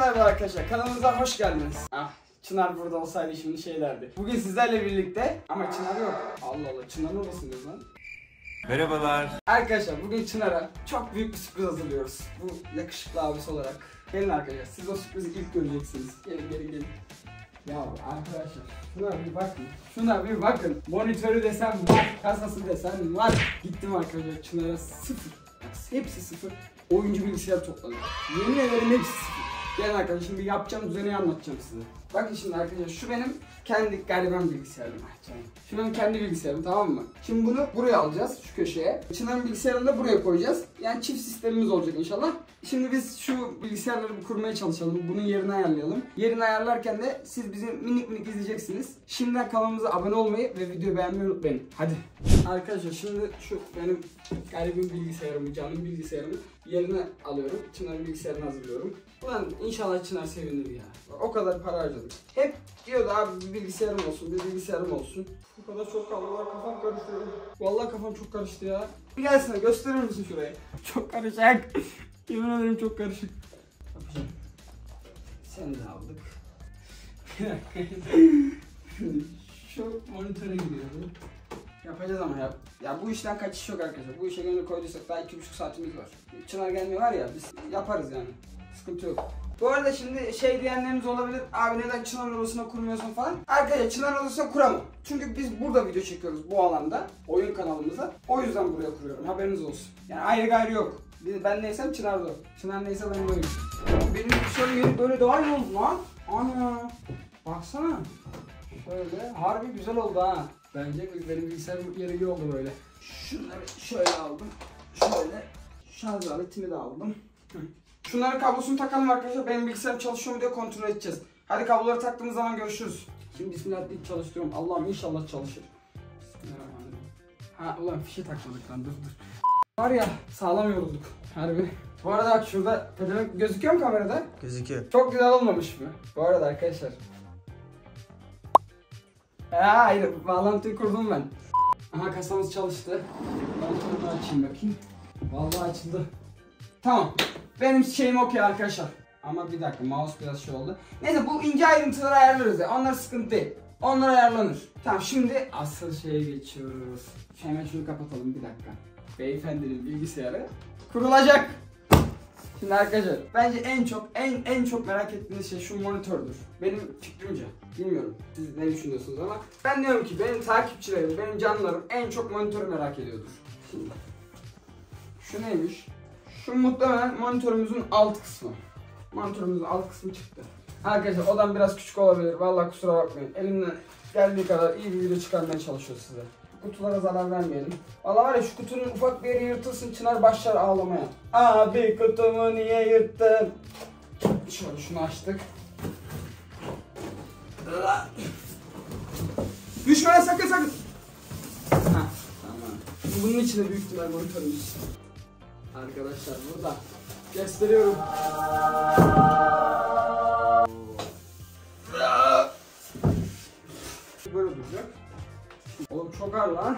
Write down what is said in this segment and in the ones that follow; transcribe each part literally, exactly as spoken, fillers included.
merhaba arkadaşlar, kanalımıza hoş geldiniz. Ah, Çınar burada olsaydı şimdi şey derdi. Bugün sizlerle birlikte ama Çınar yok. Allah Allah, Çınar'ın odasındayız lan. Merhabalar. Arkadaşlar bugün Çınar'a çok büyük bir sürpriz hazırlıyoruz. Bu yakışıklı abisi olarak. Gelin arkadaşlar, siz o sürprizi ilk göreceksiniz. Gelin gelin gelin. Ya arkadaşlar şuna bir bakın. Şuna bir bakın. Monitörü desem var, kasası desem var. Gittim arkadaşlar Çınar'a sıfır. Hepsi sıfır. Oyuncu bilgisayar topladım. Yemin ederim hepsi sıfır. Gelin arkadaşlar şimdi yapacağım düzeni anlatacağım size. Bakın şimdi arkadaşlar şu benim kendi gariban bilgisayarım. Şu benim kendi bilgisayarım, tamam mı? Şimdi bunu buraya alacağız, şu köşeye. Çınar'ın bilgisayarını da buraya koyacağız. Yani çift sistemimiz olacak inşallah. Şimdi biz şu bilgisayarları bir kurmaya çalışalım. Bunun yerini ayarlayalım. Yerini ayarlarken de siz bizi minik minik izleyeceksiniz. Şimdiden kanalımıza abone olmayı ve videoyu beğenmeyi unutmayın. Hadi. Arkadaşlar şimdi şu benim garibim bilgisayarımı, canım bilgisayarımı yerine alıyorum. Çınar'ın bilgisayarını hazırlıyorum. Ulan inşallah Çınar sevinir ya. O kadar para harcadım. Hep diyordu abi bir bilgisayarım olsun, bir bilgisayarım olsun. Bu kadar çok kaldı var, kafam karıştı. Vallahi kafam çok karıştı ya. Bir gelsene, gösterir misin şurayı? Çok karışık. Yemin ederim çok karışık. Yapacağım. Sen de aldık. Şu monitöre gidiyorum. Yapacağız ama ya. Ya bu işten kaçış yok arkadaşlar. Bu işe gönül koyduysak daha iki buçuk saatimiz var. Çınar gelmiyor var ya, biz yaparız yani. Sıkıntı yok. Bu arada şimdi şey diyenleriniz olabilir. Abi neden Çınar odasına kurmuyorsun falan. Arkadaşlar Çınar odasına kuramam. Çünkü biz burada video çekiyoruz bu alanda. Oyun kanalımıza. O yüzden buraya kuruyorum. Haberiniz olsun. Yani ayrı gayrı yok. Ben neysem Çınar da. Çınar neyse ben böyleyim. Benim bilgisayarım yeni böyle daha iyi oldu lan. Ana. Baksana. Şöyle. Harbi güzel oldu ha. Bence benim bilgisayarım yeri iyi oldu böyle. Şunları şöyle aldım. Şöyle. Şarj aletini de aldım. Şunların kablosunu takalım arkadaşlar. Benim bilgisayarım çalışıyor mu diye kontrol edeceğiz. Hadi kabloları taktığımız zaman görüşürüz. Şimdi bismillah deyip çalıştırıyorum. Allah'ım inşallah çalışır. Bismillahirrahmanirrahim. Ha ulan fişe takmadık lan, dur dur. Var ya sağlam yorulduk. Harbi. Bu arada bak şurada pedemek gözüküyor mu kamerada? Gözüküyor. Çok güzel olmamış mı? Bu arada arkadaşlar. Ha, hayır, bağlantıyı kurdum ben. Aha kasamız çalıştı. Ben bunu açayım bakayım. Vallahi açıldı. Tamam. Benim şeyim okey arkadaşlar. Ama bir dakika, mouse biraz şey oldu. Neyse bu ince ayrıntıları ayarlarız ya. Onlar sıkıntı değil. Onlar ayarlanır. Tamam şimdi asıl şeye geçiyoruz. Hemen şunu kapatalım bir dakika. Beyefendinin bilgisayarı kurulacak. Şimdi arkadaşlar bence en çok en en çok merak ettiğiniz şey şu monitördür. Benim fikrimce. Bilmiyorum siz ne düşünüyorsunuz ama ben diyorum ki benim takipçilerim, benim canlarım en çok monitörü merak ediyordur. Şimdi şu neymiş? Şu muhtemelen monitörümüzün alt kısmı. Monitörümüzün alt kısmı çıktı. Arkadaşlar odam biraz küçük olabilir. Vallahi kusura bakmayın. Elimden geldiği kadar iyi bir video çıkarmaya çalışıyoruz size. Kutulara zarar vermeyelim. Vallahi var ya şu kutunun ufak bir yeri yırtılsın Çınar başlar ağlamaya. Abi kutumu niye yırttın? Şöyle şunu açtık. Düşme sakın sakın. Heh, tamam. Bunun içinde büyük ihtimal monitörümüz. Arkadaşlar burada gösteriyorum. Böyle duracak. Oğlum çok ağır lan.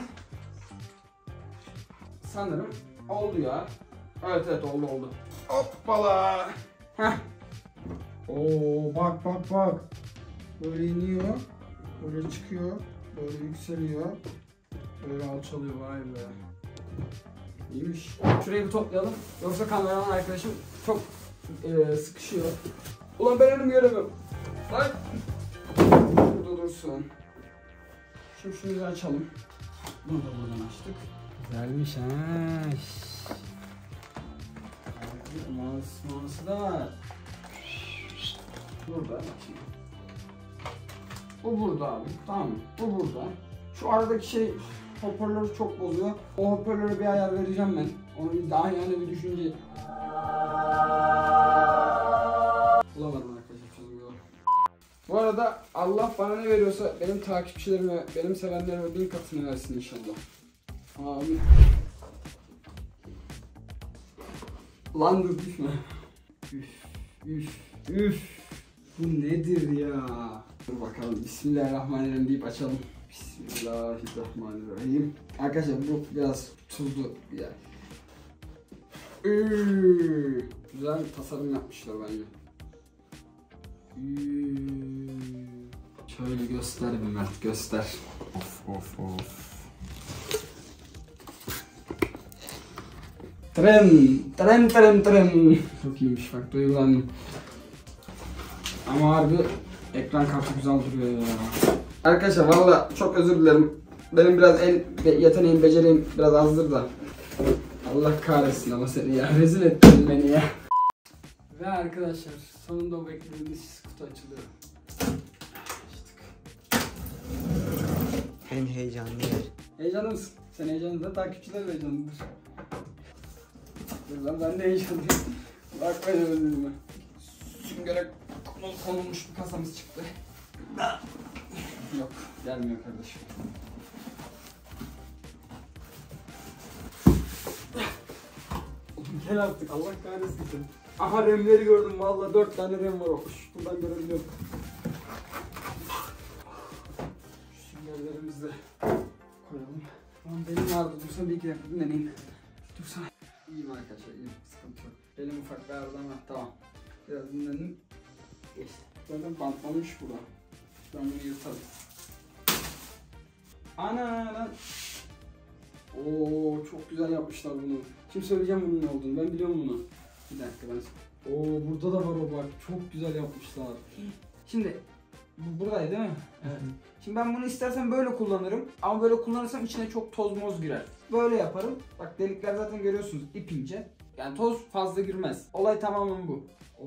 Sanırım oldu ya. Evet evet oldu oldu. Hoppala. Heh. Oo bak bak bak. Böyle iniyor. Böyle çıkıyor. Böyle yükseliyor. Böyle alçalıyor, vay be. İyiymiş. Şurayı bir toplayalım. Yoksa kameraman arkadaşım çok e, sıkışıyor. Ulan ben önümü göremiyorum. Lan. Burada dursun. Şimdi şunu da açalım. Bunu da buradan açtık. Güzelmiş ha. Mouse, mouse da var. Burada. Bu burada abi. Tamam mı? Bu burada. Şu aradaki şey hoparlörü çok bozuyor. O hoparlöre bir ayar vereceğim ben. Onu bir daha yani bir düşünce. Bulamadım arkadaşlar çözüm. Bu arada Allah bana ne veriyorsa benim takipçilerime, benim sevenlerime bin katını versin inşallah. Amin. Lan dur düşme. Üf, üf, üf. Bu nedir ya? Dur bakalım. Bismillahirrahmanirrahim deyip açalım. Bismillahirrahmanirrahim. Arkadaşlar bu biraz tuzlu bir yer. Güzel bir tasarım yapmışlar bence. Şöyle göster bir Mert, göster. Of of of. Tren, tren, tren, tren. Çok iyiymiş bak, duygulandım. Ama harbi ekran kartı güzel duruyor ya. Arkadaşlar valla çok özür dilerim. Benim biraz el yeteneğim, becereyim biraz azdır da. Allah kahretsin ama seni ya, rezil ettin beni ya. Ve arkadaşlar sonunda o beklediğimiz kutu açılıyor. En heyecanlı yer. Heyecanlı mısın? Sen heyecanlı da takipçiler de heyecanlıdır. Dur lan, ben de heyecanlıyım. Bak böyle özledim ben. Süngere konulmuş bir kasamız çıktı. Yok, gelmiyor kardeşim. Gel artık, Allah kahretsin. Aha remleri gördüm valla, dört tane rem var olmuş. Buradan görebiliyorum. Süngerlerimizi de koyalım. Tamam, benim ağrıdı, dursa bir iki dakika dinleneyim. Dursana. İyiyim arkadaşlar, iyiyim, sıkıntı yok. Benim ufak bir ağrıdı ama tamam. Biraz dinlendim. Geçti. Zaten bantlamış burada. Ben bunu yırtalım. Ana lan. Oo, çok güzel yapmışlar bunu. Şimdi söyleyeceğim bunun ne olduğunu. Ben biliyorum bunu. Bir dakika ben. Oo, burada da var o bak. Çok güzel yapmışlar. Şimdi bu buradaydı değil mi? Evet. Şimdi ben bunu istersen böyle kullanırım. Ama böyle kullanırsam içine çok toz moz girer. Böyle yaparım. Bak delikler zaten görüyorsunuz, ip ince. Yani toz fazla girmez. Olay tamamen bu. Oo.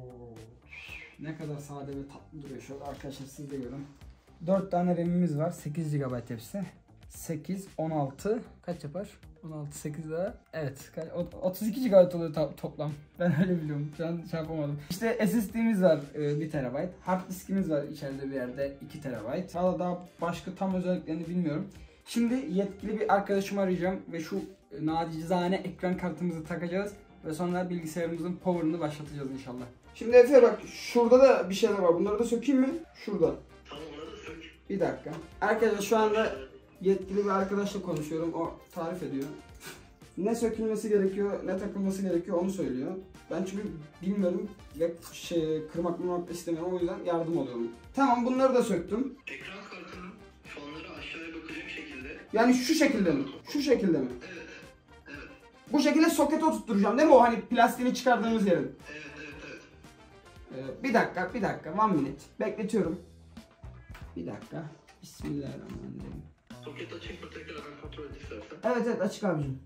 Ne kadar sade ve tatlı duruyor. Şöyle arkadaşlar siz de görün. dört tane RAM'imiz var. sekiz gigabayt hepsi. sekiz, on altı kaç yapar? on altı, sekiz daha. Evet. otuz iki gigabayt oluyor toplam. Ben öyle biliyorum. Şu an şey yapamadım. İşte S S D'miz var bir terabayt. Hard diskimiz var içeride bir yerde iki terabayt. Valla daha başka tam özelliklerini bilmiyorum. Şimdi yetkili bir arkadaşımı arayacağım ve şu nacizane ekran kartımızı takacağız. Ve sonra bilgisayarımızın power'ını başlatacağız inşallah. Şimdi Efe bak, şurada da bir şeyler var. Bunları da sökeyim mi? Şurada. Tamam, onları da sök. Bir dakika. Arkadaşlar şu anda yetkili bir arkadaşla konuşuyorum. O tarif ediyor. Ne sökülmesi gerekiyor, ne takılması gerekiyor onu söylüyor. Ben çünkü bilmiyorum ve şey, kırmak mırmak istemiyorum, o yüzden yardım alıyorum. Tamam, bunları da söktüm. Ekran kartının fanları aşağıya bakacak şekilde. Yani şu şekilde mi? Şu şekilde mi? Evet. Evet. Bu şekilde sokete oturtturacağım değil mi? O hani plastiğini çıkardığımız yerin. Evet, evet, evet. Ee, bir dakika, bir dakika. One minute. Bekletiyorum. Bir dakika. Bismillahirrahmanirrahim. Soket açık mı, tekrardan kontrol et istersen. Evet evet, açık abicim.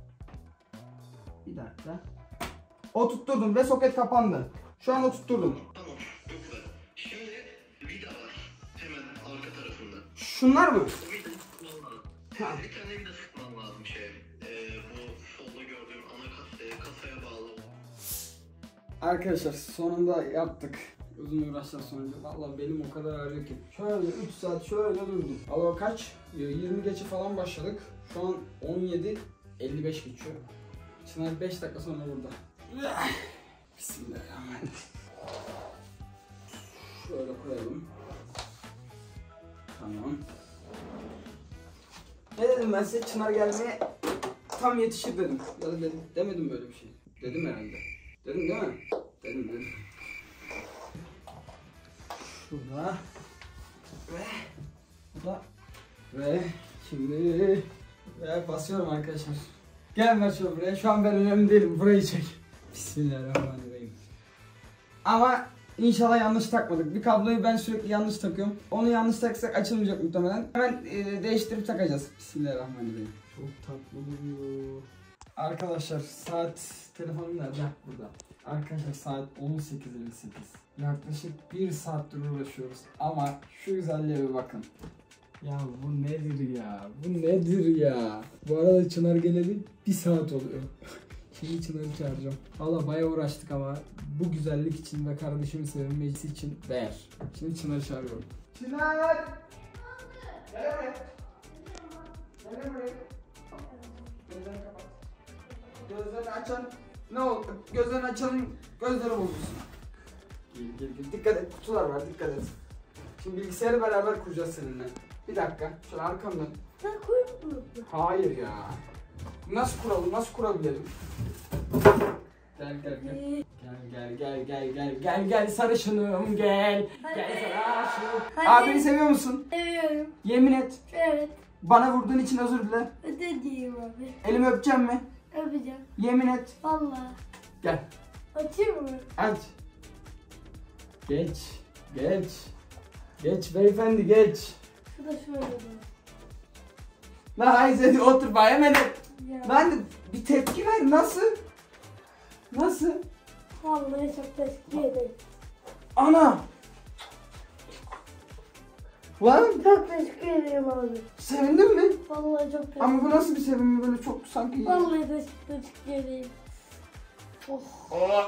Bir dakika. Oturtturdum ve soket kapandı. Şu an oturtturdum. Tamam, çok güzel. Şimdi vida var hemen arka tarafında. Şunlar mı? O vidayı sıkman lazım. Ha. Bir tane vida sıkman lazım şey. Ee, bu solda gördüğün ana kas, e, kasaya bağlı. Arkadaşlar sonunda yaptık. Uzun uğraşlar sonucu. Vallahi benim o kadar ağrıyor ki. Şöyle üç saat şöyle durdum. Allah kaç? yirmi geçe falan başladık. Şu an on yedi elli beş geçiyor. Çınar beş dakika sonra burada. Bismillahirrahmanirrahim. Şöyle koyalım. Tamam. Ne dedim ben size? Çınar gelmeye tam yetişir dedim. Ya da dedim, demedim böyle bir şey. Dedim herhalde. Dedim değil mi? Dedim dedim. Şurada. Ve burada. Ve şimdi ve basıyorum arkadaşlar. Gel ver şöyle buraya. Şu an ben önemli değilim. Burayı çek. Bismillahirrahmanirrahim. Ama inşallah yanlış takmadık. Bir kabloyu ben sürekli yanlış takıyorum. Onu yanlış taksak açılmayacak muhtemelen. Hemen e, değiştirip takacağız. Bismillahirrahmanirrahim. Çok tatlı duruyor. Arkadaşlar saat, telefonum nerede? Burada. Arkadaşlar saat on sekiz elli sekiz. Yaklaşık bir saattir uğraşıyoruz. Ama şu güzelliğe bir bakın. Ya bu nedir ya? Bu nedir ya? Bu arada Çınar geleli bir saat oluyor. Şimdi Çınar'ı çağıracağım. Valla bayağı uğraştık ama bu güzellik için ve kardeşimin sevinmesi için değer. Şimdi Çınar'ı çağırıyorum. Çınar! Gel buraya. Gel buraya. Gözlerini kapat. Gözlerini açan ne oldu? Gözlerini açanın gözleri bozulsun. Gel gel gel. Dikkat et. Kutular var. Dikkat et. Şimdi bilgisayarı beraber kuracağız seninle. Bir dakika. Şöyle arkamdan. Sen koydun mu? Hayır ya. Nasıl kuralım? Nasıl kurabilelim? Gel gel gel. Gel Gel gel gel gel gel gel sarışınım gel. Gel sarışınım. Hadi. Abini seviyor musun? Seviyorum. Yemin et. Evet. Bana vurduğun için özür dile. Öde diyeyim abi. Elimi öpeceğim mi? Öpeceğim. Yemin et. Valla. Gel. Açayım mı? Aç. Geç. Geç. Geç beyefendi geç. Şu da şöyle dur. Lan hayır hadi otur bak hemen. Ya. Lan bir tepki ver nasıl? Nasıl? Vallahi çok teşekkür ederim. Ana! Lan Çok teşekkür ederim abi. sevindin mi? Vallahi çok teşekkür Ama bu nasıl bir sevinme böyle çok sanki... Vallahi teşekkür, teşekkür ederim. Oh. Ah.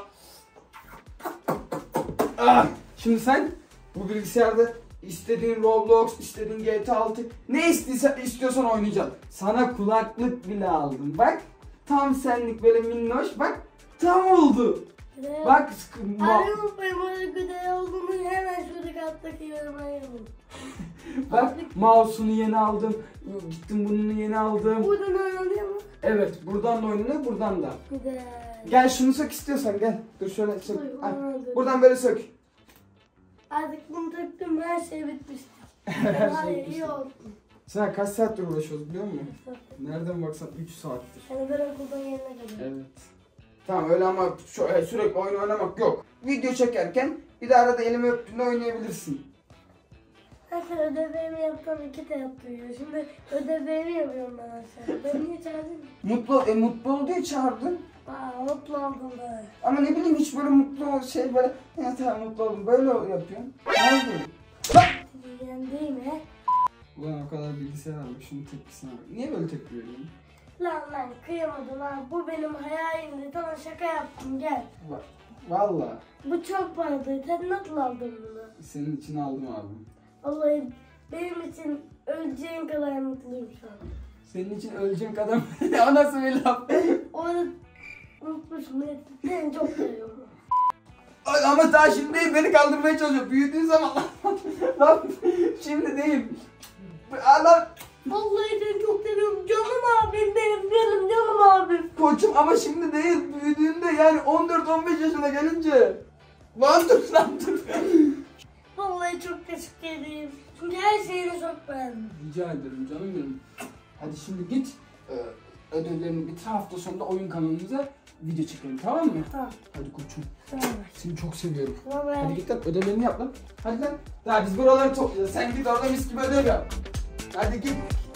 Ah! Şimdi sen bu bilgisayarda istediğin Roblox, istediğin G T A altı ne istiyorsan, istiyorsan oynayacaksın. Sana kulaklık bile aldım. Bak tam senlik böyle minnoş bak tam oldu. Güzel. Bak ma- Abi unutmayın orada güzel olduğunu hemen şuradaki alttaki yoruma yazın. bak mouse'unu yeni aldım. Gittim bununu yeni aldım. Buradan oynanıyor mu? Evet buradan da oynanıyor buradan da. Güzel. Gel şunu sök istiyorsan gel. Dur şöyle sök. Buyur, Al. anladım. Buradan böyle sök. Artık bunu taktım her şey bitmişti. Her Hayır şey iyi bitmişti. oldu. Sen kaç saattir uğraşıyoruz biliyor musun? Nereden baksan üç saattir. Yani ben okuldan yerine kadar. Evet. Tamam öyle ama şu, e, sürekli oyun oynamak yok. Video çekerken bir de arada elimi öptüğünde oynayabilirsin. Zaten ödevlerimi yaptım iki de yaptırıyor. Şimdi ödevlerimi yapıyorum ben aşağıda. Ben niye çağırdın? Mutlu e, mutlu ol diye çağırdın. Aa mutlu oldum ben. Ama ne bileyim hiç böyle mutlu ol şey böyle ya tamam mutlu oldum böyle yapıyorsun. Ne oldu? Yani değil mi? Ulan o kadar bilgisayar aldık şunun tepkisine bak. Niye böyle tepki veriyorsun? Lan lan kıyamadım lan. Bu benim hayalimdi. Sana şaka yaptım gel. Bak. Valla Bu çok paradı. Sen nasıl aldın bunu? senin için aldım abi. Vallahi benim için öleceğin kadar mutluyum şu an. Senin için öleceğim kadar o nasıl bir laf? Orada unutmuşum. Seni çok seviyorum. Ay, ama daha şimdi değil beni kaldırmaya çalışıyor. Büyüdüğün zaman lan şimdi değil. Allah Vallahi seni çok seviyorum. Canım abim benim. Canım canım abim. koçum ama şimdi değil. Büyüdüğünde yani on dört on beş yaşına gelince. Lan dur lan dur. Vallahi çok teşekkür ederim. Çünkü her şeyini çok beğendim. Rica ederim canım benim. Hadi şimdi git e, ödevlerini bitir hafta sonunda oyun kanalımıza video çekelim tamam mı? Tamam. Hadi koçum. Tamam. Seni çok seviyorum. Tamam. Hadi git lan ödevlerini yap lan. Hadi lan. Daha biz buraları toplayacağız. Sen git orada mis gibi ödev yap. Hadi git.